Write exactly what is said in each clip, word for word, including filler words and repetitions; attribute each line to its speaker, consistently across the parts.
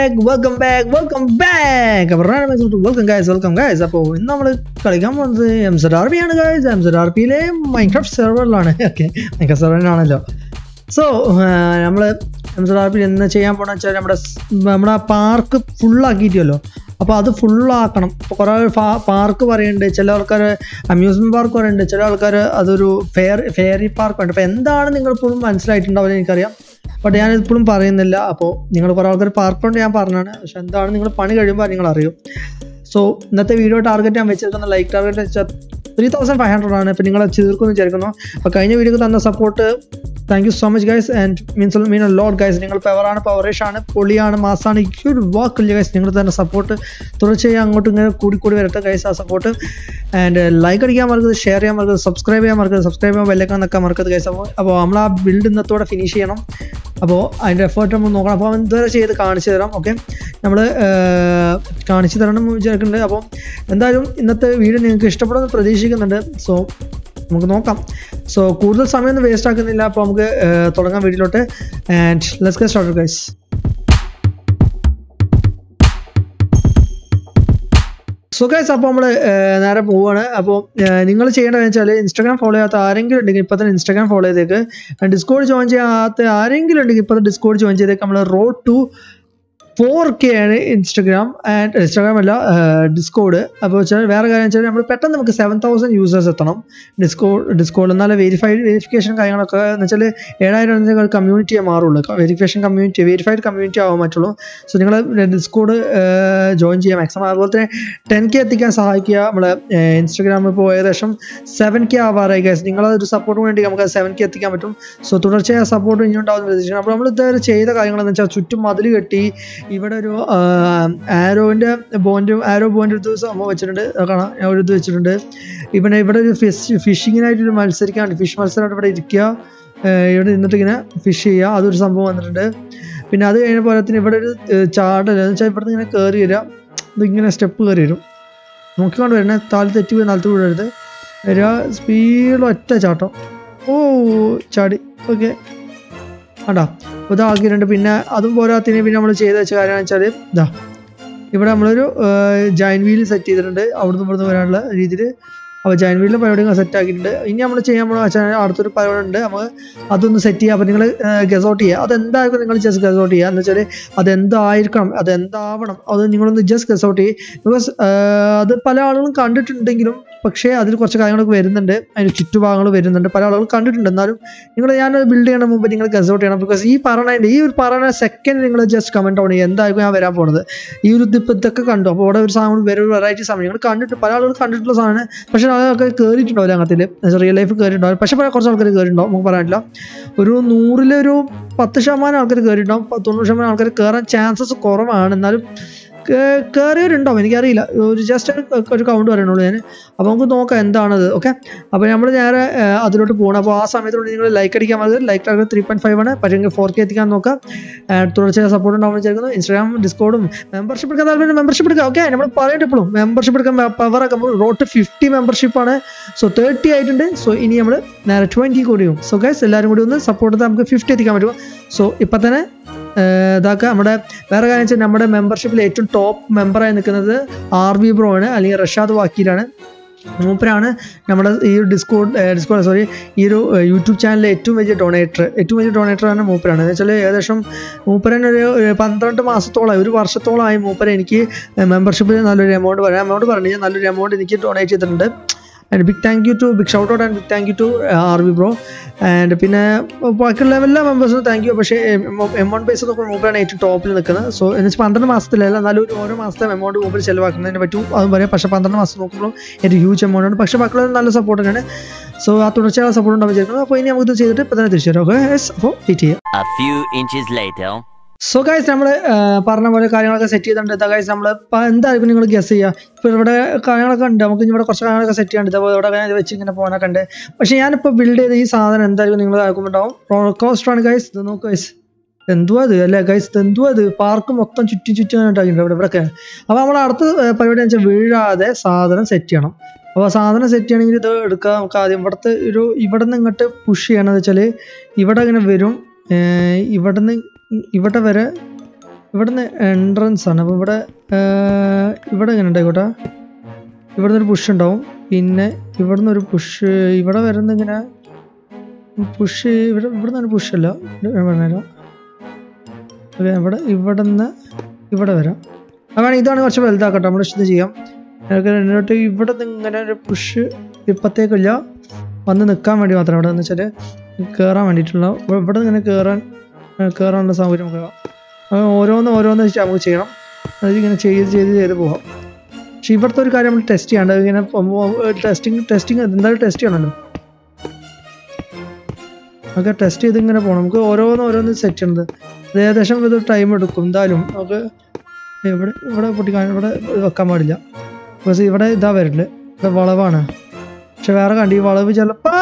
Speaker 1: back, welcome back, welcome back. Welcome guys, welcome guys. അപ്പോൾ ഇന്ന് നമ്മൾ കളിക്കാൻ പോകുന്നത് എം സെഡ് ആർ പി ആണ് guys. എം സെഡ് ആർ പിയിലെ മൈൻക്രാഫ്റ്റ് സെർവറിലാണ്. ഓക്കെ, മൈൻക്രാഫ്റ്റ് സെർവറിലാണല്ലോ. സോ നമ്മൾ എം സെഡ് ആർ പി എന്ന് ചെയ്യാൻ പോകണമെന്ന് വെച്ചാൽ നമ്മുടെ നമ്മുടെ പാർക്ക് ഫുള്ളാക്കിയിട്ടല്ലോ. അപ്പോൾ അത് ഫുള്ളാക്കണം. ഇപ്പോൾ കുറേ പാർക്ക് പറയുന്നുണ്ട്, ചില ആൾക്കാർ അമ്യൂസ്മെൻറ്റ് പാർക്ക് പറയുന്നുണ്ട്, ചില ആൾക്കാർ അതൊരു ഫെയർ ഫെയറി പാർക്കുണ്ട്. അപ്പോൾ എന്താണ് നിങ്ങളിപ്പോഴും മനസ്സിലായിട്ടുണ്ടാവില്ല എനിക്കറിയാം, ബട്ട് ഞാനിപ്പോഴും പറയുന്നില്ല. അപ്പോൾ നിങ്ങൾ കുറേ ആൾക്കാർ പാർക്കുണ്ട് ഞാൻ പറഞ്ഞാണ്, പക്ഷെ എന്താണ് നിങ്ങൾ പണി കഴിയുമ്പോൾ നിങ്ങൾ അറിയും. സോ ഇന്നത്തെ വീഡിയോ ടാർഗറ്റ് ഞാൻ വെച്ചിരിക്കുന്ന ലൈക്ക് ടാർഗറ്റ് വെച്ചാൽ ത്രീ തൗസൻഡ് ഫൈവ് ഹൺഡ്രഡ് ആണ്. ഇപ്പോൾ നിങ്ങൾ ചേർക്കുമെന്ന് വിചാരിക്കുന്നു. അപ്പോൾ കഴിഞ്ഞ വീഡിയോക്ക് തന്ന support thank you so much guys and means മീൻ ലോഡ് ഗൈസ്. നിങ്ങൾ പവറാണ്, പവറേഷ് ആണ്, പൊളിയാണ്, മാസാണ്, ഈ ഒരു വാക്കില്ല ഗൈസ്. നിങ്ങൾ തന്നെ സപ്പോർട്ട് തുടർച്ചയായി അങ്ങോട്ടും ഇങ്ങനെ കൂടി കൂടി വരട്ടെ ഗൈസ് ആ സപ്പോർട്ട്. ആൻഡ് ലൈക്ക് അടിക്കാൻ മറക്കരുത്, ഷെയർ ചെയ്യാൻ മറക്കരുത്, സബ്സ്ക്രൈബ് ചെയ്യാൻ മറക്കരുത്, സബ്സ്ക്രൈബ് ചെയ്യാൻ ബെല്ലൈക്കൺ നിൽക്കാൻ മറക്കരുത് ഗൈസ്. അപ്പോൾ അപ്പോൾ നമ്മൾ ആ ബിൽഡ് ഇന്നത്തോടെ ഫിനിഷ് ചെയ്യണം. അപ്പോൾ അതിൻ്റെ എഫേർട്ട് നമ്മൾ നോക്കണം. അപ്പോൾ ഇതുവരെ ചെയ്ത് കാണിച്ചു തരാം. ഓക്കെ, നമ്മൾ കാണിച്ചു തരണം വിചാരിക്കുന്നുണ്ട്. അപ്പോൾ എന്തായാലും ഇന്നത്തെ വീഡിയോ നിങ്ങൾക്ക് ഇഷ്ടപ്പെടുമെന്ന് പ്രതീക്ഷിക്കുന്നുണ്ട്. സോ നമുക്ക് നോക്കാം. സോ കൂടുതൽ സമയമൊന്നും വേസ്റ്റ് ആക്കുന്നില്ല. അപ്പോൾ നമുക്ക് തുടങ്ങാം വീഡിയോയിലോട്ട്. And let's get started guys. So guys, അപ്പോൾ നമ്മൾ നേരെ പോവുകയാണ്. അപ്പോൾ നിങ്ങൾ ചെയ്യേണ്ടതെന്ന് വെച്ചാൽ ഇൻസ്റ്റാഗ്രാം ഫോളോ ചെയ്യാത്ത ആരെങ്കിലും ഉണ്ടെങ്കിൽ ഇപ്പോൾ തന്നെ ഇൻസ്റ്റാഗ്രാം ഫോളോ ചെയ്തേക്ക്. ഡിസ്കോഡ് ജോയിൻ ചെയ്യാത്ത ആരെങ്കിലും ഉണ്ടെങ്കിൽ ഇപ്പോൾ ഡിസ്കോഡ് ജോയിൻ ചെയ്തേക്ക്. നമ്മൾ റോഡ് ടു ഫോർ കെ ആണ് ഇൻസ്റ്റാഗ്രാം ആൻഡ് ഇൻസ്റ്റാഗ്രാം അല്ല ഡിസ്കോഡ്. അപ്പോൾ വെച്ചാൽ വേറെ കാര്യം വെച്ചാൽ നമ്മൾ പെട്ടെന്ന് നമുക്ക് സെവൻ തൗസൻഡ് യൂസേഴ്സ് എത്തണം ഡിസ്കോഡ് ഡിസ്കോഡ് എന്നാലും വെരിഫൈഡ് വെരിഫിക്കേഷൻ കാര്യങ്ങളൊക്കെ എന്ന് വെച്ചാൽ ഏഴായിരം കമ്മ്യൂണിറ്റിയെ മാറുള്ളൂ. വെരിഫിക്കേഷൻ കമ്മ്യൂണിറ്റി വെരിഫൈഡ് കമ്മ്യൂണിറ്റി ആവാൻ പറ്റുള്ളൂ. സോ നിങ്ങൾ ഡിസ്കോഡ് ജോയിൻ ചെയ്യാം മാക്സിമം. അതുപോലെ തന്നെ ടെൻ കെ എത്തിക്കാൻ സഹായിക്കുക. നമ്മൾ ഇൻസ്റ്റാഗ്രാം ഇപ്പോൾ ഏകദേശം സെവൻ കെ ആവാറായി ഗൈസ്. നിങ്ങളൊരു സപ്പോർട്ട് വേണ്ടി നമുക്ക് സെവൻ കെ എത്തിക്കാൻ പറ്റും. സോ തുടർച്ചയായ സപ്പോർട്ട് ഇനി ഉണ്ടാവുന്ന പ്രതീക്ഷിക്കണം. അപ്പോൾ നമ്മൾ ഇതുവരെ ചെയ്ത കാര്യങ്ങളെന്ന് വെച്ചാൽ ചുറ്റും മതിൽ കെട്ടി ഇവിടെ ഒരു ആരോൻ്റെ ബോണ്ട് ആരോ ബോൻ്റെ ഒരു സംഭവം വെച്ചിട്ടുണ്ട്. കാണാം, ഞാൻ ഒരു ഇത് വെച്ചിട്ടുണ്ട്. ഇവിടെ ഇവിടെ ഒരു ഫിഷ് ഫിഷിങ്ങിനായിട്ടൊരു മത്സരിക്കാണ്ട് ഫിഷ് മത്സരമായിട്ട് ഇവിടെ ഇരിക്കുക, ഇവിടെ നിന്നിട്ട് ഇങ്ങനെ ഫിഷ് ചെയ്യുക, അതൊരു സംഭവം വന്നിട്ടുണ്ട്. പിന്നെ അത് കഴിഞ്ഞ പോലെ തന്നെ ഇവിടെ ഒരു ചാടൽ എന്ന് വെച്ചാൽ ഇവിടെ ഇങ്ങനെ കയറി വരിക, ഇതിങ്ങനെ സ്റ്റെപ്പ് കയറി വരും. നോക്കിക്കൊണ്ട് വരണേ, താഴെ തെറ്റി പോയി നിലത്ത് വീഴരുത്. വരിക, സ്പീഡിൽ ഒറ്റ ചാട്ടം, ഓ ചാടി. ഓക്കെ ആണ്ടാ ഇതാക്കിയിട്ടുണ്ട്. പിന്നെ അതും പോരാത്തിന് പിന്നെ നമ്മൾ ചെയ്ത് വെച്ച കാര്യമെന്ന് വെച്ചാൽ ഇതാ ഇവിടെ നമ്മളൊരു ജോയിൻ വീൽ സെറ്റ് ചെയ്തിട്ടുണ്ട് അവിടുന്ന് ഇവിടുന്ന് വരാനുള്ള രീതിയിൽ. അപ്പോൾ ജോയിൻ വീലിൻ്റെ പരിപാടികൾ സെറ്റ് ആക്കിയിട്ടുണ്ട്. ഇനി നമ്മൾ ചെയ്യാൻ പോകുന്ന വെച്ചാൽ അടുത്തൊരു പരിപാടി ഉണ്ട്, നമുക്ക് അതൊന്ന് സെറ്റ് ചെയ്യുക. അപ്പോൾ നിങ്ങൾ ഗസ് ഔട്ട് ചെയ്യുക, അതെന്തായിരിക്കും നിങ്ങൾ ജസ്റ്റ് ഗസ് ഔട്ട് ചെയ്യുക എന്ന് വെച്ചാൽ അതെന്തായിരിക്കണം, അതെന്താവണം, അത് നിങ്ങളൊന്ന് ജസ്റ്റ് ഗസ് ഔട്ട് ചെയ്യും. ബിക്കോസ് അത് പല ആളുകളും കണ്ടിട്ടുണ്ടെങ്കിലും പക്ഷേ അതിൽ കുറച്ച് കാര്യങ്ങളൊക്കെ വരുന്നുണ്ട്, അതിന് ചുറ്റുഭാഗങ്ങൾ വരുന്നുണ്ട്, പല ആളുകൾ കണ്ടിട്ടുണ്ട്. എന്നാലും നിങ്ങൾ ഞാൻ ബിൽഡ് ചെയ്യണ മുമ്പ് നിങ്ങൾ ഗസ് ഔട്ട് ചെയ്യണം. ബിക്കോസ് ഈ പറയുന്നതിൻ്റെ ഈ ഒരു പറയുന്ന സെക്കൻഡ് നിങ്ങൾ ജസ്റ്റ് കമൻറ്റ് ഓൺ ചെയ്യുക എന്തായിരിക്കും ഞാൻ വരാൻ പോകുന്നത്. ഈ ഒരു ഇതിപ്പോൾ ഇതൊക്കെ കണ്ടു. അപ്പോൾ ഇവിടെ ഒരു സാധനം വേറെ ഒരു വെറൈറ്റി സാധനം നിങ്ങൾ കണ്ടിട്ട് പല ആളുകൾ കണ്ടിട്ടുള്ള സാധനമാണ്. പക്ഷേ ആൾക്കാർ കയറിയിട്ടുണ്ടാവില്ല അങ്ങനത്തിൽ, റിയൽ ലൈഫ് കയറിയിട്ടുണ്ടാവും. പക്ഷേ കുറച്ച് ആൾക്കാർ കയറിയിട്ടുണ്ടാവും, നമുക്ക് പറയാനില്ല. ഒരു നൂറിലൊരു പത്ത് ശതമാനം ആൾക്കാർ കയറിയിട്ടുണ്ടാവും, തൊണ്ണൂറ് ശതമാനം ആൾക്കാർ കയറാൻ ചാൻസസ് കുറവാണ്. എന്നാലും കയറിയവരുണ്ടാവും, എനിക്കറിയില്ല. ഒരു ജസ്റ്റ് ഒരു കൗണ്ട് പറയണുള്ളൂ ഞാൻ. അപ്പോൾ നമുക്ക് നോക്കാം എന്താണത്. ഓക്കെ, അപ്പോൾ നമ്മൾ നേരെ അതിലോട്ട് പോകണം. അപ്പോൾ ആ സമയത്തോട് നിങ്ങൾ ലൈക്ക് അടിക്കാൻ മതി. Like target three point five ആണ്, പക്ഷേ ഫോർ കെ എത്തിക്കാൻ നോക്കാം. തുടർച്ചയായ സപ്പോർട്ട് ഉണ്ടാവും വിചാരിക്കുന്നു. ഇൻസ്റ്റാഗ്രാം ഡിസ്കോഡും മെമ്പർഷിപ്പ് എടുക്കാൻ താല്പര്യം മെമ്പർഷിപ്പ് എടുക്കാം. ഓക്കെ, നമ്മൾ പറയട്ടെ എപ്പോഴും മെമ്പർഷിപ്പ് എടുക്കാൻ പവർ ആക്കുമ്പോൾ റോട്ട് ഫിഫ്റ്റി മെമ്പർഷിപ്പാണ്. സോ തേർട്ടി ആയിട്ടുണ്ട്. സോ ഇനി നമ്മൾ നേരെ ട്വൻറ്റി കൂടിയും. സോ ഗൈസ് എല്ലാവരും കൂടി ഒന്ന് സപ്പോർട്ട് ചെയ്താൽ നമുക്ക് ഫിഫ്റ്റി എത്തിക്കാൻ പറ്റും. സോ ഇപ്പം തന്നെ ഇതാക്കുക. നമ്മുടെ വേറെ കാര്യം വെച്ചാൽ നമ്മുടെ മെമ്പർഷിപ്പിൽ ഏറ്റവും ടോപ്പ് മെമ്പറായി നിൽക്കുന്നത് ആർ വി ബ്രോ ആണ്, അല്ലെങ്കിൽ റഷാദ് വാക്കീലാണ്. മൂപ്പരാണ് നമ്മുടെ ഈ ഒരു ഡിസ്കോഡ് ഡിസ്കോഡ് സോറി ഈ ഒരു യൂട്യൂബ് ചാനലിലെ ഏറ്റവും വലിയ ഡൊണേറ്റർ ഏറ്റവും വലിയ ഡൊണേറ്ററാണ് മൂപ്പരാണ്. എന്ന് വെച്ചാൽ ഏകദേശം മൂപ്പരൻ ഒരു പന്ത്രണ്ട് മാസത്തോളമായി ഒരു വർഷത്തോളമായി മൂപ്പര എനിക്ക് മെമ്പർഷിപ്പിൽ നല്ലൊരു എമൗണ്ട് പറയാം എമൗണ്ട് പറഞ്ഞു കഴിഞ്ഞാൽ നല്ലൊരു എമൗണ്ട് എനിക്ക് ഡൊണേറ്റ് ചെയ്തിട്ടുണ്ട്. And big thank you to big shout out and big thank you to R V bro. And പിന്നെ ബാക്കിയുള്ള എല്ലാ മെമ്പേഴ്സിനും താങ്ക് യു. പക്ഷേ എമൗണ്ട് ബേസ് നോക്കുമ്പോൾ മൂപ്പറാണ് ഏറ്റവും ടോപ്പിൽ നിൽക്കുന്നത്. സോ എന്ന് വെച്ചാൽ പന്ത്രണ്ട് മാസത്തിലല്ല, എന്നാലും ഒരു ഓരോ മാസത്തെ എമൗണ്ട് മൂപ്പർ ചിലവാക്കുന്നതിന് പറ്റും അതും പറയാം. പക്ഷേ പന്ത്രണ്ട് മാസം നോക്കുമ്പോൾ ഏറ്റവും ഹ്യൂജ് എമൗണ്ട് ആണ്. പക്ഷേ ബാക്കിയുള്ള നല്ല സപ്പോർട്ട് തന്നെയാണ്. സോ ആ തുടർച്ചയായ സപ്പോർട്ട് ഉണ്ടാവും വിചാരിക്കുന്നത്. അപ്പോൾ ഇനി നമുക്ക് ഇത് ചെയ്തിട്ട് ഇപ്പം തന്നെ തിരിച്ചു തരാം. ഓക്കെ, അപ്പോൾ വെയിറ്റ് ചെയ്യാം. സോ ഗൈസ്, നമ്മൾ പറഞ്ഞ പോലെ കാര്യങ്ങളൊക്കെ സെറ്റ് ചെയ്തിട്ടുണ്ട്. ഇതാ ഗൈസ്, നമ്മൾ എന്തായാലും നിങ്ങൾ ഗസ് ചെയ്യുക. ഇപ്പോൾ ഇവിടെ കാര്യങ്ങളൊക്കെ ഉണ്ട്, നമുക്ക് ഇവിടെ കുറച്ച് കാര്യങ്ങളൊക്കെ സെറ്റ് ചെയ്യാണ്ട്. ഇതേപോലെ ഇവിടെ വെച്ച് ഇങ്ങനെ പോകാനൊക്കെ ഉണ്ട്. പക്ഷേ ഞാനിപ്പോൾ ബിൽഡ് ചെയ്ത ഈ സാധനം എന്തായാലും നിങ്ങൾ ആക്കുമ്പോണ്ടാവും റോളർ കോസ്റ്ററാണ് ഗൈസ്. ഇത് നോക്കുക ഗൈസ്, എന്തുവാ അത് അല്ലേ ഗൈസ്, എന്തുവാ അത്, പാർക്ക് മൊത്തം ചുറ്റി ചുറ്റി ഉണ്ടാക്കിയിട്ടുണ്ട് ഇവിടെ ഇവിടെയൊക്കെ. അപ്പോൾ നമ്മൾ അടുത്ത പരിപാടി വെച്ചാൽ വീഴാതെ സാധനം സെറ്റ് ചെയ്യണം. അപ്പോൾ സാധനം സെറ്റ് ചെയ്യണമെങ്കിൽ ഇത് എടുക്കുക. നമുക്ക് ആദ്യം ഇവിടുത്തെ ഒരു ഇവിടെ നിന്ന് ഇങ്ങോട്ട് പുഷ് ചെയ്യണമെന്ന് വെച്ചാൽ ഇവിടെ ഇങ്ങനെ വരും, ഇവിടെ നിന്ന് ഇവിടെ വരെ ഇവിടുന്ന് എൻട്രൻസ് ആണ്. അപ്പോൾ ഇവിടെ ഇവിടെ എങ്ങനെ ഉണ്ടായിക്കോട്ടെ, ഇവിടുന്ന് ഒരു പുഷ് ഉണ്ടാവും. പിന്നെ ഇവിടുന്ന് ഒരു പുഷ് ഇവിടെ വരുന്ന ഇങ്ങനെ പുഷ് ഇവിടെ ഇവിടുന്ന് ഒരു പുഷ് അല്ല പറഞ്ഞുതരാം. ഓക്കെ, ഇവിടെ ഇവിടെ നിന്ന് ഇവിടെ വരാം. അങ്ങനെ ഇതാണ് കുറച്ച് വലുതാക്കട്ടെ, നമ്മൾ ഇഷ്ടം ചെയ്യാം. എന്നിട്ട് ഇവിടെ നിന്ന് ഇങ്ങനെ ഒരു പുഷ് ഇപ്പത്തേക്കില്ല, വന്ന് നിൽക്കാൻ വേണ്ടി മാത്രം. ഇവിടെ എന്ന് വെച്ചാൽ കയറാൻ വേണ്ടിയിട്ടുള്ള ഇവിടെ ഇങ്ങനെ കയറാൻ കയറാനുള്ള സൗകര്യം നമുക്ക് ഓരോന്ന് ഓരോന്ന് വെച്ചാൽ നമുക്ക് ചെയ്യണം. അത് ഇങ്ങനെ ചെയ്ത് ചെയ്ത് ചെയ്ത് പോകാം. പക്ഷെ ഇവിടുത്തെ ഒരു കാര്യം നമ്മൾ ടെസ്റ്റ് ചെയ്യാണ്ട് ഇങ്ങനെ ടെസ്റ്റിങ് ടെസ്റ്റിങ് എന്തായാലും ടെസ്റ്റ് ചെയ്യണമല്ലോ. നമുക്ക് ടെസ്റ്റ് ചെയ്ത് ഇങ്ങനെ പോകണം. നമുക്ക് ഓരോന്ന് ഓരോന്ന് സെറ്റ് ചെയ്യണത് അത് ഏകദേശം ഇത് ടൈം എടുക്കും എന്തായാലും. നമുക്ക് ഇവിടെ ഇവിടെ പൊട്ടിക്കാൻ ഇവിടെ വെക്കാൻ പാടില്ല. ബസ് ഇവിടെ ഇതാ വരുന്നുണ്ട്, ഇവിടെ വളവാണ്. പക്ഷെ വേറെ കണ്ടി ഈ വളവ് ചിലപ്പോ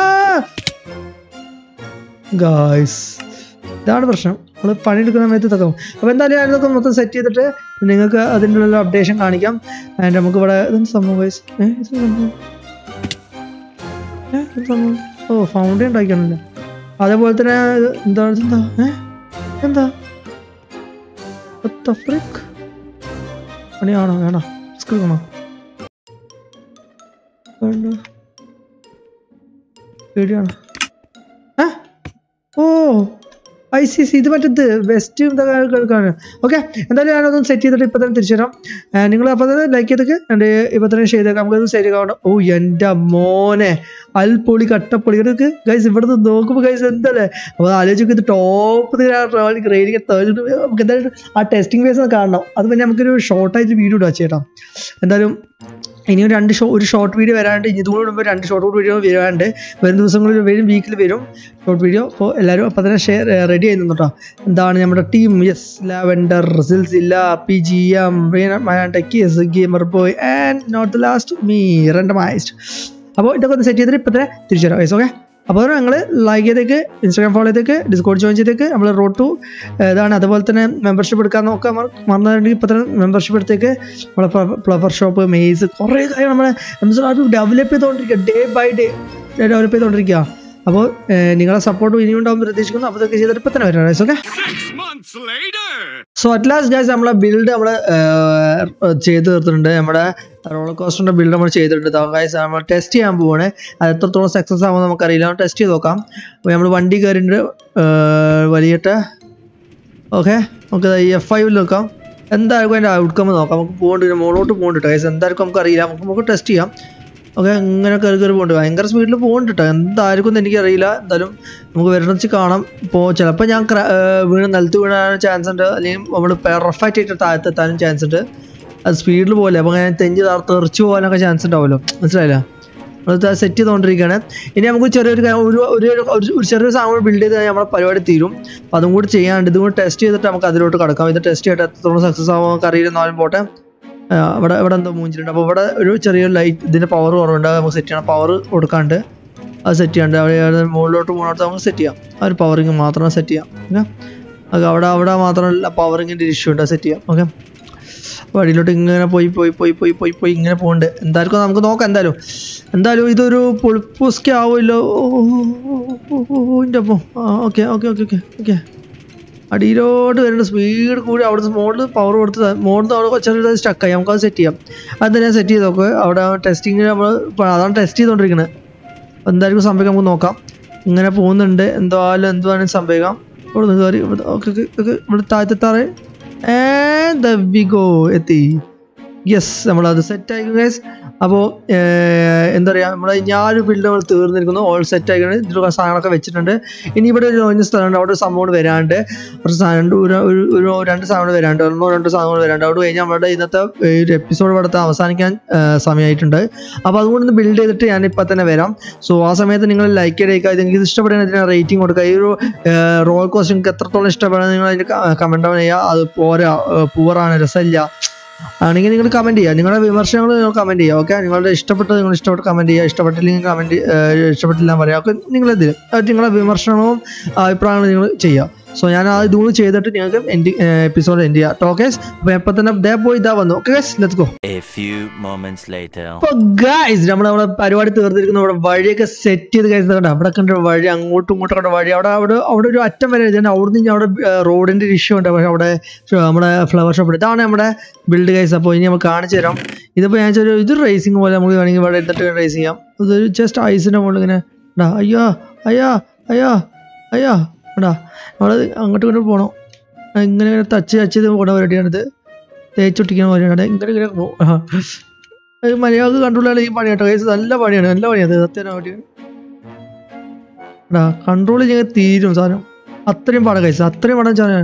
Speaker 1: ഗായ്സ് ഇതാണ് പ്രശ്നം. നമ്മൾ പണിയെടുക്കുന്ന സമയത്ത് ഇതൊക്കെ. അപ്പോൾ എന്തായാലും അതിനൊക്കെ മൊത്തം സെറ്റ് ചെയ്തിട്ട് നിങ്ങൾക്ക് അതിൻ്റെ ഉള്ള അപ്ഡേഷൻ കാണിക്കാം. ആൻഡ് നമുക്ക് ഇവിടെ ഇതെന്ത് സംഭവം ഗൈസ്? ഏഹ് ഇത് സംഭവം ഏഹ് ഇത് സംഭവം ഓ ഫൗണ്ടൻ ഉണ്ടാക്കിയാണല്ലോ. അതേപോലെ തന്നെ എന്താ എന്താ ഏഹ് എന്താ ഫ്രിക്ക് പണിയാണോ വേണോ റിസ്ക് എടുക്കണോ വേണ്ട പേടിയാണോ? ഏഹ് ഓ ഐ സി സി ഇത് മറ്റത് വെസ്റ്റ് ഇതൊക്കെ എടുക്കാണ്. ഓക്കെ, എന്തായാലും ഞാനതൊന്ന് സെറ്റ് ചെയ്തിട്ട് ഇപ്പം തന്നെ തിരിച്ചു തരാം. നിങ്ങൾ അപ്പോൾ തന്നെ ലൈക്ക് ചെയ്തൊക്കെ എൻ്റെ ഇപ്പം തന്നെ ചെയ്തേക്കാം. നമുക്കത് സെറ്റ് ആവണം. ഓ എൻ്റെ മോനെ അൽപ്പൊളി കട്ടപ്പൊളി എടുക്ക് ഗൈസ്. ഇവിടുന്ന് നോക്കുമ്പോൾ ഗൈസ് എന്തല്ലേ അപ്പോൾ ആലോചിച്ചൊക്കെ ഇത് ടോപ്പ് റേറ്റിംഗ് നമുക്ക് എന്തായാലും ആ ടെസ്റ്റിംഗ് ഫേസ് ഒന്ന് കാണണം. അത് പിന്നെ നമുക്കൊരു ഷോർട്ടായിട്ട് വീഡിയോ ഇടാം ചേട്ടാ. എന്തായാലും ഇനിയും രണ്ട് ഷോ ഒരു ഷോർട്ട് വീഡിയോ വരാണ്ട്, ഇനി ഇതുകൂടെ മുമ്പ് രണ്ട് ഷോർട്ട് വീഡിയോ വരാണ്ട് വരും ദിവസങ്ങളിൽ വരും, വീക്കിൽ വരും ഷോർട്ട് വീഡിയോ. അപ്പോൾ എല്ലാവരും അപ്പം തന്നെ ഷെയർ റെഡി ആയി നിന്നു കേട്ടോ. എന്താണ് നമ്മുടെ team? Yes, lavender, Silsila, P G M, techies, gamer boy and not the last me randomized. അപ്പോൾ ഇതൊക്കെ ഒന്ന് സെറ്റ് ചെയ്തിട്ട് ഇപ്പം തന്നെ തിരിച്ചു തരാം ഗൈസ്. ഓക്കെ, അപ്പോൾ ഞങ്ങൾ ലൈക്ക് ചെയ്തേക്ക്, ഇൻസ്റ്റാഗ്രാം ഫോളോ ചെയ്തേക്ക്, ഡിസ്കോഡ് ജോയിൻ ചെയ്തേക്ക്. നമ്മൾ റോഡ് ടു ഇതാണ്. അതുപോലെ തന്നെ മെമ്പർഷിപ്പ് എടുക്കാൻ നോക്കാം. മറന്നിട്ടുണ്ടെങ്കിൽ ഇപ്പോൾ തന്നെ മെമ്പർഷിപ്പ് എടുത്തേക്ക്. നമ്മളെ ഫ്ലവർ ഷോപ്പ്, മെയ്സ്, കുറേ കാര്യം നമ്മളെ അത് ഡെവലപ്പ് ചെയ്തുകൊണ്ടിരിക്കുക, ഡേ ബൈ ഡേ ഡെവലപ്പ് ചെയ്തുകൊണ്ടിരിക്കുക. അപ്പോൾ നിങ്ങളെ സപ്പോർട്ട് ഇനിയും ഉണ്ടാവും പ്രതീക്ഷിക്കുന്നു. അപ്പോൾ ഇതൊക്കെ ചെയ്തിട്ട് ഇപ്പം തന്നെ വരാം guys. Okay, so at last guys നമ്മളെ ബിൽഡ് നമ്മൾ ചെയ്ത് തീർത്തിട്ടുണ്ട്. നമ്മുടെ റോളർ കോസ്റ്ററിൻ്റെ ബിൽഡ് നമ്മൾ ചെയ്തിട്ടുണ്ട് ഗൈസ്. നമ്മൾ ടെസ്റ്റ് ചെയ്യാൻ പോവാണ്. അത് എത്രത്തോളം സക്സസ് ആകുമ്പോൾ നമുക്കറിയില്ല. ടെസ്റ്റ് ചെയ്ത് നോക്കാം. അപ്പോൾ നമ്മൾ വണ്ടി കയറിയിട്ട് വലിയിട്ട് ഓക്കെ നമുക്ക് എഫ് ഐവിൽ നോക്കാം. എന്തായിരിക്കും അതിൻ്റെ ഔട്ട്കം നോക്കാം. നമുക്ക് പോകേണ്ടി മുകളോട്ട് പോകണ്ടിട്ടോ ഗൈസ്. എന്തായിരിക്കും നമുക്കറിയില്ല. നമുക്ക് നമുക്ക് ടെസ്റ്റ് ചെയ്യാം. ഓക്കെ, ഇങ്ങനെ കയറി കയറി പോകുന്നുണ്ട്. ഭയങ്കര സ്പീഡിൽ പോകുന്നുണ്ട് കേട്ടോ. എന്തായിരിക്കും എന്ന് എനിക്കറിയില്ല. എന്തായാലും നമുക്ക് വരുന്ന വെച്ച് കാണാം. ഇപ്പോൾ ചിലപ്പോൾ ഞാൻ വീണ് നിലത്ത് വീഴാൻ ചാൻസ് ഉണ്ട്, അല്ലെങ്കിൽ നമ്മൾ പെർഫെക്റ്റ് ആയിട്ട് താഴത്തെത്താനും ചാൻസ് ഉണ്ട്. അത് സ്പീഡിൽ പോലെ അപ്പോൾ അങ്ങനെ തെഞ്ച് തെറിച്ച് പോകാനൊക്കെ ചാൻസ് ഉണ്ടാവുമല്ലോ. മനസ്സിലായില്ല? അത് സെറ്റ് ചെയ്തുകൊണ്ടിരിക്കുകയാണ്. ഇനി നമുക്ക് ചെറിയൊരു ഒരു ഒരു ചെറിയൊരു സാധനം ബിൽഡ് ചെയ്ത് കഴിഞ്ഞാൽ നമ്മുടെ പരിപാടി തീരും. അപ്പോൾ അതും കൂടി ചെയ്യാണ്ട് ഇതും കൂടി ടെസ്റ്റ് ചെയ്തിട്ട് നമുക്ക് അതിലോട്ട് കിടക്കാം. ഇത് ടെസ്റ്റ് ചെയ്തിട്ട് എത്രത്തോളം സക്സസ് ആകുമ്പോൾ നമുക്ക് അറിയില്ലെന്നാലും പോട്ടെ. ഇവിടെ ഇവിടെ എന്തോ മൂഞ്ചിട്ടുണ്ട്. അപ്പോൾ ഇവിടെ ഒരു ചെറിയൊരു ലൈറ്റ് ഇതിൻ്റെ പവർ കുറവുണ്ട്. നമുക്ക് സെറ്റ് ചെയ്യണം. പവർ കൊടുക്കാണ്ട് അത് സെറ്റ് ചെയ്യാണ്ട് അവിടെ മുകളിലോട്ട് പോകുന്നിടത്ത് നമുക്ക് സെറ്റ് ചെയ്യാം. ആ ഒരു പവറിങ് മാത്രം സെറ്റ് ചെയ്യാം. ഓക്കെ, ഓക്കെ അവിടെ അവിടെ മാത്രമല്ല പവറിങ്ങിൻ്റെ ഇഷ്യൂ ഉണ്ട്, സെറ്റ് ചെയ്യാം. ഓക്കെ, വഴിയിലോട്ട് ഇങ്ങനെ പോയി പോയി പോയി പോയി പോയി പോയി ഇങ്ങനെ പോകുന്നുണ്ട്. എന്തായിരിക്കും നമുക്ക് നോക്കാം. എന്തായാലും എന്തായാലും ഇതൊരു പുളിപ്പൂസ്കി ആവുമല്ലോ. അപ്പോൾ okay okay okay okay okay അടിയിലോട്ട് വരുന്ന സ്പീഡ് കൂടി അവിടുത്തെ മോഡിൽ പവർ കൊടുത്ത് മോഡിൽ അവിടെ ചെറിയ സ്റ്റക്കായി. നമുക്കത് സെറ്റ് ചെയ്യാം. അത് ഞാൻ സെറ്റ് ചെയ്ത് നോക്കുക. അവിടെ ടെസ്റ്റിങ് നമ്മൾ അതാണ് ടെസ്റ്റ് ചെയ്തുകൊണ്ടിരിക്കുന്നത്. എന്തായിരിക്കും സംഭവിക്കാം നമുക്ക് നോക്കാം. ഇങ്ങനെ പോകുന്നുണ്ട്. എന്തായാലും എന്തുവാനും സംഭവിക്കാം. ഇവിടെ കയറി ഓക്കെ ഓക്കെ ഓക്കെ ഇവിടെ താഴത്തെത്താറ് ആൻഡ് വി ഗോ എത്തി. യെസ്, നമ്മളത് സെറ്റായിരിക്കും ഗൈസ്. അപ്പോൾ എന്താ പറയുക, നമ്മൾ ഞാനൊരു ബിൽഡ് നമ്മൾ തീർന്നിരിക്കുന്നു. ഓൾ സെറ്റ് ആയിക്കാണ്. ഇതിലൊക്കെ സാധനങ്ങളൊക്കെ വെച്ചിട്ടുണ്ട്. ഇനി ഇവിടെ ഒരു ഒഴിഞ്ഞ സ്ഥലമുണ്ട്. അവിടെ ഒരു സംഭവം വരാണ്ട് കുറച്ച് സാധനം ഒരു രണ്ട് സാധനം വരാണ്ട് ഒന്നോ രണ്ടോ സാധനങ്ങൾ വരാണ്ട്. അവിടെ കഴിഞ്ഞാൽ നമ്മുടെ ഇന്നത്തെ ഒരു എപ്പിസോഡ് ഇവിടുത്തെ അവസാനിക്കാൻ സമയമായിട്ടുണ്ട്. അപ്പോൾ അതുകൊണ്ട് ബിൽഡ് ചെയ്തിട്ട് ഞാൻ ഇപ്പം തന്നെ വരാം. സോ ആ സമയത്ത് നിങ്ങൾ ലൈക്ക് ചെയ്തേക്കുക. ഇത് നിങ്ങൾക്ക് ഇഷ്ടപ്പെടുന്ന റേറ്റിംഗ് കൊടുക്കുക. ഈ ഒരു റോൾ കോസ്റ്റ് നിങ്ങൾക്ക് എത്രത്തോളം ഇഷ്ടപ്പെടുന്നത് നിങ്ങൾ അതിൻ്റെ കമൻറ്റ് ഡൗൺ ചെയ്യുക. അത് പോരാ, പൂവറാണ്, രസമില്ല ആണെങ്കിൽ നിങ്ങൾ കമൻറ്റ് ചെയ്യുക. നിങ്ങളുടെ വിമർശനങ്ങൾ നിങ്ങൾ കമൻറ്റ് ചെയ്യുക. ഓക്കെ, നിങ്ങളുടെ ഇഷ്ടപ്പെട്ടത് നിങ്ങൾ ഇഷ്ടപ്പെട്ട് കമൻറ്റ് ചെയ്യുക. ഇഷ്ടപ്പെട്ടില്ലെങ്കിൽ കമൻറ്റ് ഇഷ്ടപ്പെട്ടില്ല പറയാം. ഓക്കെ, നിങ്ങളെന്തിലും നിങ്ങളുടെ വിമർശനവും അഭിപ്രായങ്ങളും നിങ്ങൾ ചെയ്യുക. സോ ഞാൻ ആ ഇതുകൂടി ചെയ്തിട്ട് നിങ്ങൾക്ക് എൻഡ് എപ്പിസോഡ് എൻഡ് ചെയ്യാം. ഓക്കെ, അപ്പോൾ എപ്പോൾ തന്നെ ദേ പോയി ഇതാ വന്നു. Okay guys, let's go. അപ്പോൾ ഗൈസ് നമ്മൾ നമ്മുടെ പരിപാടി തീർന്നിരിക്കുന്ന അവിടെ വഴിയൊക്കെ സെറ്റ് ചെയ്ത് ഗൈസ് കണ്ട അവിടെ കണ്ട വഴി അങ്ങോട്ടും ഇങ്ങോട്ടും കണ്ട വഴി അവിടെ അവിടെ അവിടെ ഒരു അറ്റം വരെ എഴുതിയാണ്. അവിടെ നിന്ന് അവിടെ റോഡിൻ്റെ ഒരു ഇഷ്യൂ ഉണ്ട്. പക്ഷേ അവിടെ നമ്മുടെ ഫ്ലവർ ഷോപ്പ് ഇതാണ് നമ്മുടെ ബിൽഡ് ഗൈസ്. അപ്പോൾ ഇനി നമ്മൾ കാണിച്ചു തരാം. ഇതിപ്പോൾ ഞാൻ ഒരു ഇതൊരു റേസിംഗ് പോലെ നമുക്ക് വേണമെങ്കിൽ ഇവിടെ എടുത്തിട്ട് റേസ് ചെയ്യാം. ഇതൊരു ജസ്റ്റ് ഐസിൻ്റെ മുകളിൽ ഇങ്ങനെ ഇടാ. അയ്യോ അയ്യോ അയ്യോ അയ്യോ ഇടാ. നമ്മൾ അങ്ങോട്ടും ഇങ്ങോട്ട് പോകണം. ഇങ്ങനെ ഇങ്ങനെ തച്ച് തച്ച് പോകണ പരിപാടിയാണിത്. തേച്ചൊട്ടിക്കുന്ന പരിപാടിയാണ്. ഇങ്ങനെ ഇങ്ങനെ പോകും. അത് മലയാളം കൺട്രോൾ ഈ പണി കേട്ടോ ഗൈസ്. നല്ല പണിയാണ്, നല്ല പണിയാണ് സത്യം പണിയാണ്. എടാ കൺട്രോൾ ചെയ്യാൻ തീരും സാധനം. അത്രയും പാടാണ് ഗൈസ്, അത്രയും പാടാൻ സാധനം.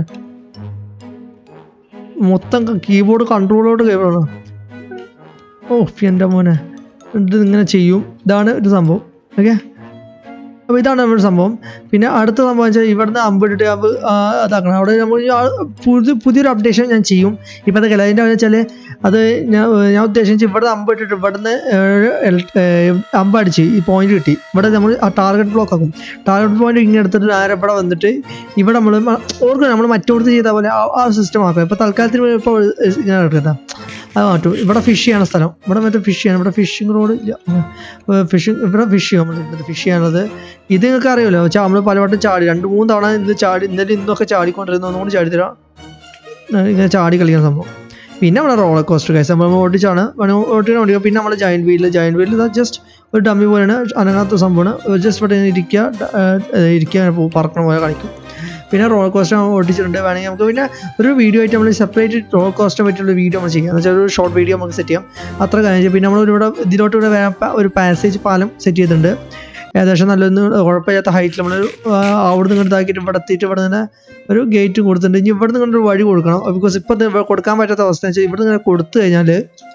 Speaker 1: മൊത്തം കീബോർഡ് കൺട്രോളോട് കീബോർഡാണ്. ഓ എൻ്റെ മോനെ ഇത് ഇങ്ങനെ ചെയ്യും. ഇതാണ് ഒരു സംഭവം. ഓക്കെ, അപ്പോൾ ഇതാണ് നമ്മുടെ സംഭവം. പിന്നെ അടുത്ത സംഭവം വെച്ചാൽ ഇവിടുന്ന് അമ്പിട്ടിട്ട് അമ്പ് അതാക്കണം. അവിടെ നമ്മൾ പുതിയ പുതിയൊരു അപ്ഡേഷൻ ഞാൻ ചെയ്യും ഇപ്പോഴത്തെ. അതിൻ്റെ വെച്ചാൽ അത് ഞാൻ ഞാൻ ഉദ്ദേശിച്ച് ഇവിടെ അമ്പിട്ടിട്ട് ഇവിടുന്ന് അമ്പടിച്ച് ഈ പോയിന്റ് കിട്ടി. ഇവിടെ നമ്മൾ ആ ടാർഗറ്റ് ബ്ലോക്ക് ആക്കും. ടാർഗറ്റ് പോയിന്റ് ഇങ്ങനെ എടുത്തിട്ട് നേരെ ഇവിടെ വന്നിട്ട് ഇവിടെ നമ്മൾ ഓർക്കും നമ്മൾ മറ്റോടത്ത് ചെയ്ത പോലെ ആ സിസ്റ്റം ആക്കാം. ഇപ്പോൾ തൽക്കാലത്തിന് ഇപ്പോൾ ഇങ്ങനെ എടുക്കാം. അത് മാറ്റും. ഇവിടെ ഫിഷ് ചെയ്യണ സ്ഥലം, ഇവിടെ മറ്റേ ഫിഷ് ചെയ്യണം. ഇവിടെ ഫിഷിംഗ് റോഡ് ഇല്ല, ഫിഷിംഗ് ഇവിടെ ഫിഷ് ചെയ്യും. നമ്മൾ ഫിഷ് ചെയ്യാനുള്ളത് ഇത് നിങ്ങൾക്ക് അറിയാമല്ലോ. വെച്ചാൽ നമ്മൾ പലവട്ടം ചാടി രണ്ട് മൂന്ന് തവണ ഇന്ന് ചാടി ഇന്നലെ ഇന്നൊക്കെ ചാടിക്കൊണ്ടിരുന്നു. ഒന്നുകൂടി ചാടി തരാം. ഇങ്ങനെ ചാടി കളിക്കുന്ന സംഭവം. പിന്നെ നമ്മുടെ റോളർ കോസ്റ്റർ ഗൈസ് നമ്മൾ ഓടിച്ചാണ് ഓടിക്കാൻ ഓടിക്കുക. പിന്നെ നമ്മൾ ജയൻറ്റ് വീലിൽ ജയൻറ്റ് വീലിൽ ജസ്റ്റ് ഒരു ഡമ്മി പോലെയാണ്, അനങ്ങാത്ത സംഭവമാണ്. ജസ്റ്റ് ഇവിടെ ഇരിക്കുക ഇരിക്കുക പറക്കണ പോലെ കാണിക്കും. പിന്നെ റോളർ കോസ്റ്റർ ഓടിച്ചിട്ടുണ്ട്. വേണമെങ്കിൽ നമുക്ക് പിന്നെ ഒരു വീഡിയോ ആയിട്ട് നമ്മൾ സെപ്പറേറ്റ് റോളർ കോസ്റ്ററിനെ പറ്റിയുള്ള വീഡിയോ നമ്മൾ ചെയ്യാം. എന്ന് വെച്ചാൽ ഒരു ഷോർട്ട് വീഡിയോ നമുക്ക് സെറ്റ് ചെയ്യാം. അത്ര കാര്യം. പിന്നെ നമ്മൾ ഇവിടെ ഇതിലോട്ട് ഇവിടെ ഒരു പാസേജ് പാലം സെറ്റ് ചെയ്തിട്ടുണ്ട്. ഏകദേശം നല്ലൊന്ന് കുഴപ്പമില്ലാത്ത ഹൈറ്റിൽ നമ്മൾ അവിടെ നിന്ന് ഇതാക്കിയിട്ട് ഇവിടെ എത്തിയിട്ട് ഇവിടെ നിന്ന് ഒരു ഗേറ്റ് കൊടുത്തിട്ടുണ്ട്. ഇനി ഇവിടെ നിന്ന് ഒരു വഴി കൊടുക്കണം. ബിക്കോസ് ഇപ്പം കൊടുക്കാൻ പറ്റാത്ത അവസ്ഥ എന്ന് വെച്ചാൽ ഇവിടെ നിന്ന് കൊടുത്തു കഴിഞ്ഞാൽ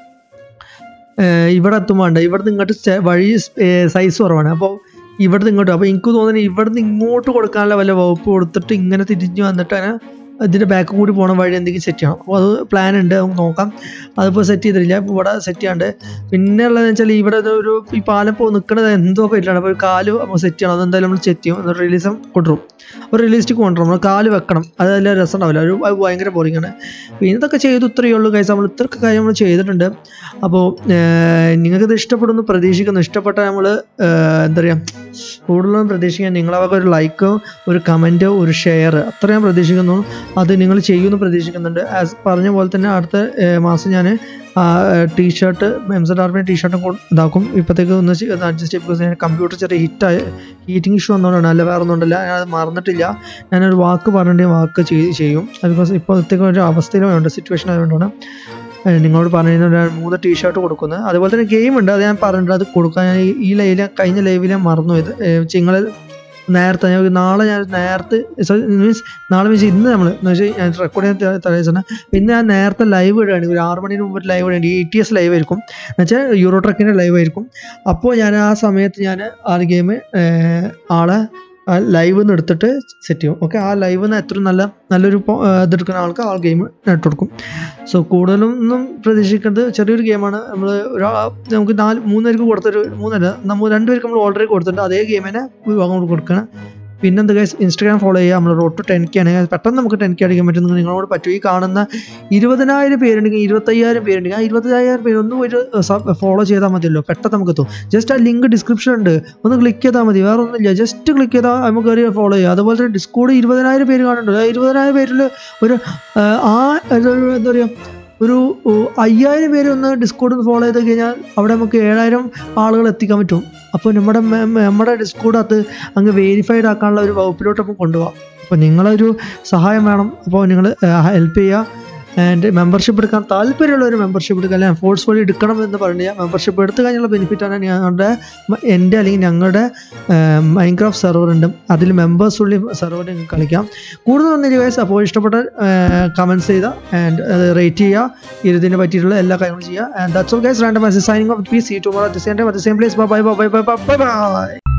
Speaker 1: ഇവിടെ എത്തുമ്പോണ്ട് ഇവിടെ നിന്ന് ഇങ്ങോട്ട് വഴി സൈസ് കുറവാണ്. അപ്പോൾ ഇവിടെ നിന്ന് ഇങ്ങോട്ട് അപ്പോൾ എനിക്ക് തോന്നുന്നത് ഇവിടെ നിന്ന് ഇങ്ങോട്ട് കൊടുക്കാനുള്ള വല്ല വകുപ്പ് കൊടുത്തിട്ട് ഇങ്ങനെ തിരിഞ്ഞ് വന്നിട്ട് അതിനെ ഇതിൻ്റെ ബാക്ക് കൂടി പോകണ വഴി എന്തെങ്കിലും സെറ്റ് ചെയ്യണം. അപ്പോൾ അത് പ്ലാൻ ഉണ്ട്, നമുക്ക് നോക്കാം. അതിപ്പോൾ സെറ്റ് ചെയ്തിട്ടില്ല, ഇപ്പോൾ ഇവിടെ സെറ്റ് ചെയ്യാണ്ട്. പിന്നെ ഉള്ളതെന്ന് വെച്ചാൽ ഇവിടെ ഒരു ഈ പാലം ഇപ്പോൾ നിൽക്കുന്നത് എന്തോ പറ്റില്ലാണ്. അപ്പോൾ ഒരു കാല് നമുക്ക് സെറ്റ് ചെയ്യണം. അതെന്തായാലും നമ്മൾ സെറ്റ് ചെയ്യും. എന്നിട്ട് റിലീസും കൊണ്ടുവരും. ഒരു റിയലിസ്റ്റിക് കൊണ്ടുവരും. നമ്മൾ കാല് വെക്കണം. അതെല്ലാം രസം ഉണ്ടാവില്ല. ഒരു ഭയങ്കര ബോറിങ്ങാണ്. പിന്നെ ഇതൊക്കെ ചെയ്തു ഇത്രയേ ഉള്ളൂ ഗൈസ്. നമ്മൾ ഇത്രയൊക്കെ കാര്യം നമ്മൾ ചെയ്തിട്ടുണ്ട്. അപ്പോൾ നിങ്ങൾക്കിത് ഇഷ്ടപ്പെടുന്നു പ്രതീക്ഷിക്കുന്നു. ഇഷ്ടപ്പെട്ട നമ്മൾ എന്താ പറയുക കൂടുതലും പ്രതീക്ഷിക്കാൻ നിങ്ങളവർക്ക് ഒരു ലൈക്ക്, ഒരു കമൻറ്റ്, ഒരു ഷെയർ അത്ര ഞാൻ പ്രതീക്ഷിക്കുന്നു. അത് നിങ്ങൾ ചെയ്യുമെന്ന് പ്രതീക്ഷിക്കുന്നുണ്ട്. ആസ് പറഞ്ഞ പോലെ തന്നെ അടുത്ത മാസം ഞാൻ ടീഷർട്ട് എംസഡ് ആർമിൻ്റെ ടീഷർട്ടും ഇതാക്കും. ഇപ്പോഴത്തേക്ക് ഒന്ന് അഡ്ജസ്റ്റ് ചെയ്യും. ബിക്കോസ് ഞാൻ കമ്പ്യൂട്ടർ ചെറിയ ഹിറ്റായ ഹീറ്റിംഗ് ഇഷ്യൂ വന്നുകൊണ്ടാണ്. അല്ല വേറെ ഒന്നും ഉണ്ടല്ല. ഞാനത് മറന്നിട്ടില്ല. ഞാനൊരു വാക്ക് പറഞ്ഞിട്ട് വാക്ക് ചെയ്യും. ബിക്കോസ് ഇപ്പോഴത്തേക്ക് ഒരു അവസ്ഥയിലും ആയതുകൊണ്ട് സിറ്റുവേഷൻ ആയതുകൊണ്ടാണ് നിങ്ങളോട് പറഞ്ഞിരുന്ന മൂന്ന് ടീഷർട്ട് കൊടുക്കുന്നത്. അതുപോലെ തന്നെ ഗെയിം ഉണ്ട്, അത് ഞാൻ പറഞ്ഞിട്ടുണ്ട്. അത് കൊടുക്കാൻ ഞാൻ ഈ ലൈവിൽ കഴിഞ്ഞ ലൈവിൽ ഞാൻ മറന്നു പോയത്. നിങ്ങൾ നേരത്തെ ഞാൻ നാളെ ഞാൻ നേരത്തെ സോറി മീൻസ് നാളെ മീൻസ് ഇന്ന് നമ്മൾ എന്ന് വെച്ചാൽ ഞാൻ റെക്കോർഡ് ചെയ്യാൻ തലേദിവസമാണ്. പിന്നെ ഞാൻ നേരത്തെ ലൈവ് ഇടുകയാണെങ്കിൽ ഒരു ആറ് മണിന് മുമ്പ് ലൈവ് ഇടേണ്ടി എ ടി എസ് ലൈവ് ആയിരിക്കും. എന്ന് വെച്ചാൽ യൂറോ ട്രക്കിൻ്റെ ലൈവ് ആയിരിക്കും. അപ്പോൾ ഞാൻ ആ സമയത്ത് ഞാൻ ആ ഗെയിം ആളെ ലൈവ് നിന്ന് എടുത്തിട്ട് സെറ്റ് ചെയ്യും. ഓക്കെ, ആ ലൈവ് നിന്ന് എത്ര നല്ല നല്ലൊരു ഇതെടുക്കുന്ന ആൾക്ക് ആ ഗെയിം ഇട്ട് കൊടുക്കും. സോ കൂടുതലും ഒന്നും പ്രതീക്ഷിക്കുന്നത് ചെറിയൊരു ഗെയിമാണ്. നമ്മൾ ഒരു നമുക്ക് നാല് മൂന്ന് പേർക്ക് കൊടുത്തൊരു മൂന്നല്ല നമ്മൾ രണ്ടുപേർക്ക് നമ്മൾ ഓൾറെഡി കൊടുത്തിട്ടുണ്ട്. അതേ ഗെയിമിനെ അങ്ങോട്ട് കൊടുക്കണം. പിന്നെന്താ ഗൈസ്, ഇൻസ്റ്റാഗ്രാം ഫോളോ ചെയ്യുക. നമ്മൾ റോഡ് ടു ടെൻ കെ ആണ്. പെട്ടെന്ന് നമുക്ക് ടെൻ കെ അടിക്കാൻ പറ്റും. നിങ്ങളോട് പറ്റും. ഈ കാണുന്ന ഇരുപതിനായിരം പേരുണ്ടെങ്കിൽ ഇരുപത്തയ്യായിരം പേരുണ്ടെങ്കിൽ ആ ഇരുപത്തയ്യായിരം പേര് ഒന്ന് പോയിട്ട് ഫോളോ ചെയ്താൽ മതിയല്ലോ. പെട്ടെന്ന് നമുക്ക് എത്തും. ജസ്റ്റ് ആ ലിങ്ക് ഡിസ്ക്രിപ്ഷൻ ഉണ്ട്, ഒന്ന് ക്ലിക്ക് ചെയ്താൽ മതി. വേറെ ഒന്നുമില്ല. ജസ്റ്റ് ക്ലിക്ക് ചെയ്താൽ നമുക്ക് ഒരു ഫോളോ ചെയ്യാം. അതുപോലെ തന്നെ ഡിസ്കോഡ് ഇരുപതിനായിരം പേര് കാണുന്നുണ്ട്. ആ ഇരുപതിനായിരം പേരിൽ ഒരു ആ എന്താ പറയുക ഒരു അയ്യായിരം പേര് ഒന്ന് ഡിസ്കോഡ് ഒന്ന് ഫോളോ ചെയ്ത് കഴിഞ്ഞാൽ അവിടെ നമുക്ക് ഏഴായിരം ആളുകൾ എത്തിക്കാൻ പറ്റും. അപ്പോൾ നമ്മുടെ നമ്മുടെ ഡിസ്കോഡ് അത് അങ്ങ് വെരിഫൈഡ് ആക്കാനുള്ള ഒരു വകുപ്പിലോട്ട് നമുക്ക് കൊണ്ടുപോകാം. അപ്പോൾ നിങ്ങളൊരു സഹായം വേണം. അപ്പോൾ നിങ്ങൾ ഹെൽപ്പ് ചെയ്യുക. ആൻഡ് മെമ്പർഷിപ്പ് എടുക്കാൻ താല്പര്യമുള്ള ഒരു മെമ്പർഷിപ്പ് എടുക്കുക. അല്ലെങ്കിൽ ഫോഴ്സ് വഴി എടുക്കണം എന്ന് പറഞ്ഞാൽ മെമ്പർഷിപ്പ് എടുത്തു കഴിഞ്ഞുള്ള ബെനിഫിറ്റാണ് ഞങ്ങളുടെ എൻ്റെ അല്ലെങ്കിൽ ഞങ്ങളുടെ മൈൻക്രാഫ്റ്റ് സെർവർ ഉണ്ട്. അതിൽ മെമ്പേഴ്സ് ഉള്ളി സെർവർ നിങ്ങൾക്ക് കളിക്കാം. കൂടുതൽ ഒന്നും ഗൈസ്. അപ്പോൾ ഇഷ്ടപ്പെട്ട കമൻറ്റ്സ് ചെയ്യുക ആൻഡ് അത് റേറ്റ് ചെയ്യുക. ഇതിനെ പറ്റിയിട്ടുള്ള എല്ലാ കാര്യങ്ങളും ചെയ്യുക. And that's all guys. Random signing off peace. See tomorrow at the same time at the same place. Bye bye bye bye bye by.